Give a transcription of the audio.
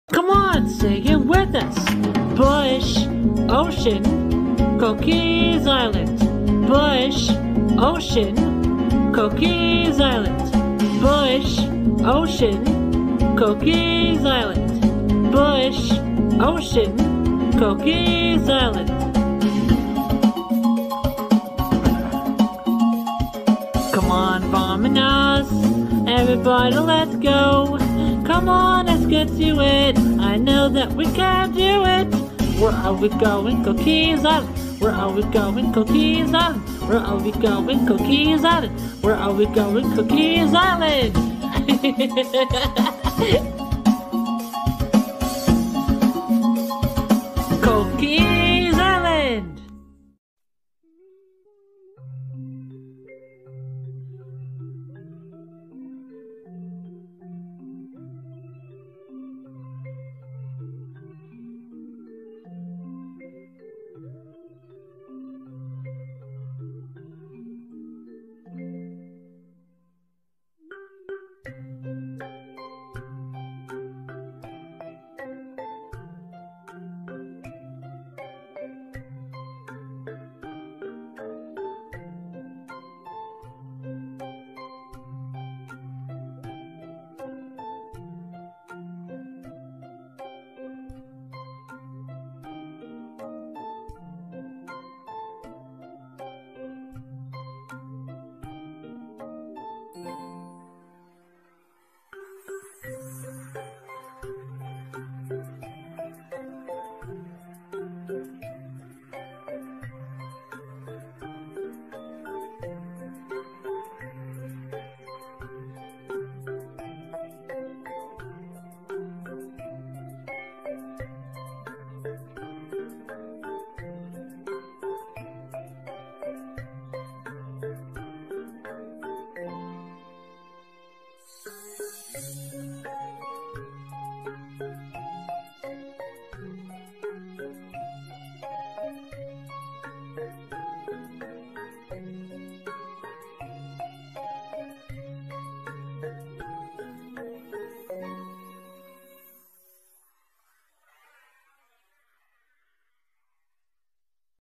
Come on, say it with us. Bush, ocean, Cookies Island. Bush, ocean, Cookies Island. Bush, ocean, Cookies Island. Bush, ocean, Cookies Island. Come on, vamonos, everybody let's go. Come on, let's get to it. I know that we can do it. Where are we going? Cookies Island. Where are we going? Cookies Island. Where are we going? Cookies Island. Where are we going? Cookies Island.